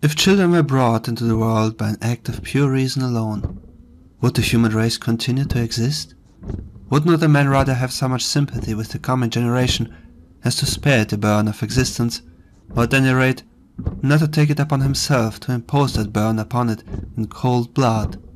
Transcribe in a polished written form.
If children were brought into the world by an act of pure reason alone, would the human race continue to exist? Would not a man rather have so much sympathy with the coming generation as to spare it the burden of existence, or at any rate not to take it upon himself to impose that burden upon it in cold blood?